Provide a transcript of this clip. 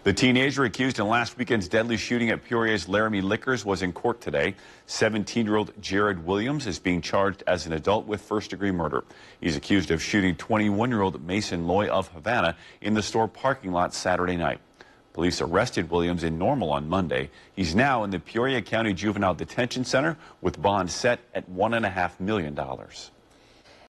The teenager accused in last weekend's deadly shooting at Peoria's Laramie Liquors was in court today. 17-year-old Jared Williams is being charged as an adult with first-degree murder. He's accused of shooting 21-year-old Mason Loy of Havana in the store parking lot Saturday night. Police arrested Williams in Normal on Monday. He's now in the Peoria County Juvenile Detention Center with bond set at $1.5 million.